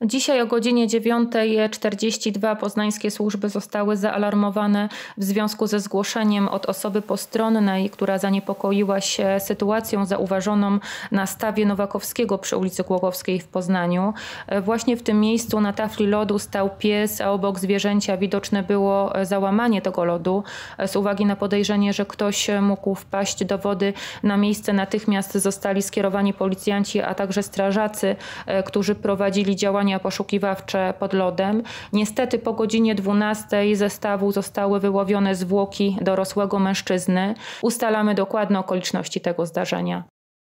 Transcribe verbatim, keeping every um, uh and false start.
Dzisiaj o godzinie dziewiątej czterdzieści dwa poznańskie służby zostały zaalarmowane w związku ze zgłoszeniem od osoby postronnej, która zaniepokoiła się sytuacją zauważoną na stawie Nowakowskiego przy ulicy Głogowskiej w Poznaniu. Właśnie w tym miejscu na tafli lodu stał pies, a obok zwierzęcia widoczne było załamanie tego lodu. Z uwagi na podejrzenie, że ktoś mógł wpaść do wody, na miejsce natychmiast zostali skierowani policjanci, a także strażacy, którzy prowadzili działania poszukiwawcze pod lodem. Niestety po godzinie dwunastej ze stawu zostały wyłowione zwłoki dorosłego mężczyzny. Ustalamy dokładne okoliczności tego zdarzenia.